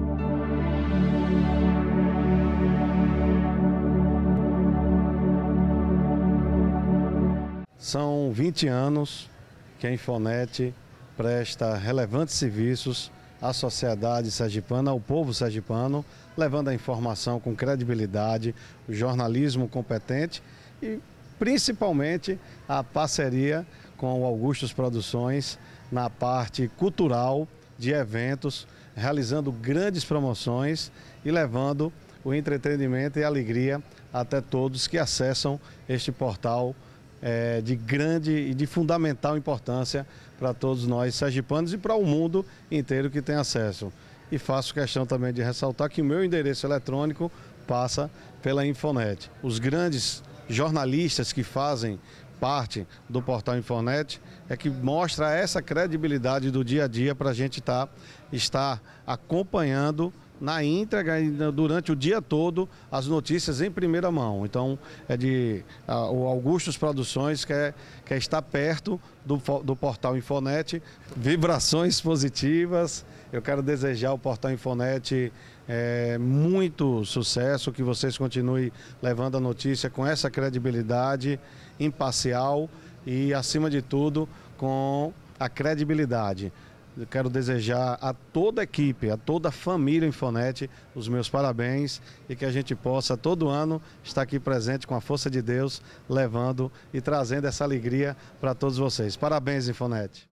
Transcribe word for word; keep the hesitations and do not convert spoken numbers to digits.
São vinte anos que a Infonet presta relevantes serviços à sociedade sergipana, ao povo sergipano, levando a informação com credibilidade, o jornalismo competente e principalmente a parceria com o Augustus Produções na parte cultural de eventos, realizando grandes promoções e levando o entretenimento e a alegria até todos que acessam este portal É, de grande e de fundamental importância para todos nós sergipanos e para o mundo inteiro que tem acesso. E faço questão também de ressaltar que o meu endereço eletrônico passa pela Infonet. Os grandes jornalistas que fazem parte do portal Infonet é que mostra essa credibilidade do dia a dia para a gente tá, estar acompanhando na íntegra e durante o dia todo as notícias em primeira mão. Então é de a, o Augustus Produções quer, quer estar perto do, do portal Infonet. Vibrações positivas. Eu quero desejar ao portal Infonet é, muito sucesso, que vocês continuem levando a notícia com essa credibilidade, imparcial e, acima de tudo, com a credibilidade. Eu quero desejar a toda a equipe, a toda a família Infonet, os meus parabéns e que a gente possa todo ano estar aqui presente com a força de Deus, levando e trazendo essa alegria para todos vocês. Parabéns, Infonet!